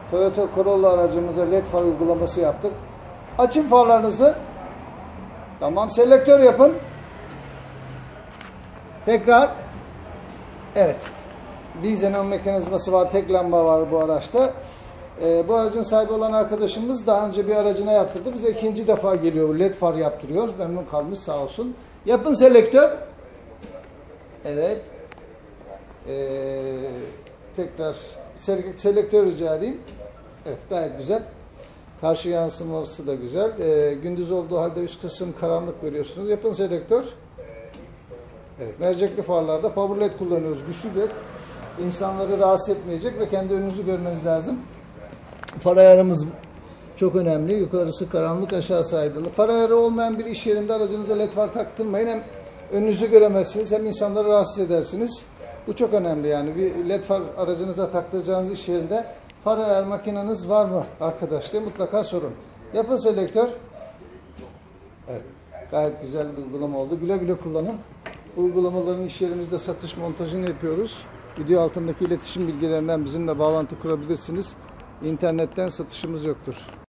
Toyota Corolla aracımıza led far uygulaması yaptık. Açın farlarınızı. Tamam. Selektör yapın. Tekrar. Evet. Bir xenon mekanizması var. Tek lamba var bu araçta. Bu aracın sahibi olan arkadaşımız daha önce bir aracına yaptırdı. Bize ikinci defa geliyor. Led far yaptırıyor. Memnun kalmış sağ olsun. Yapın selektör. Evet. Tekrar selektör rica edeyim. Evet, gayet güzel. Karşı yansıması da güzel. Gündüz olduğu halde üst kısım karanlık görüyorsunuz. Yapın selektör. Evet, mercekli farlarda power led kullanıyoruz. Güçlü led. İnsanları rahatsız etmeyecek ve kendi önünüzü görmeniz lazım. Far ayarımız çok önemli. Yukarısı karanlık, aşağısı aydınlık. Far ayarı olmayan bir iş yerinde aracınıza led far taktırmayın. Hem önünüzü göremezsiniz hem insanları rahatsız edersiniz. Bu çok önemli yani. Bir led far aracınıza taktıracağınız iş yerinde far ayar makineniz var mı arkadaş diye mutlaka sorun. Yapın selektör. Evet. Gayet güzel bir uygulama oldu. Güle güle kullanın. Uygulamaların iş yerimizde satış montajını yapıyoruz. Video altındaki iletişim bilgilerinden bizimle bağlantı kurabilirsiniz. İnternetten satışımız yoktur.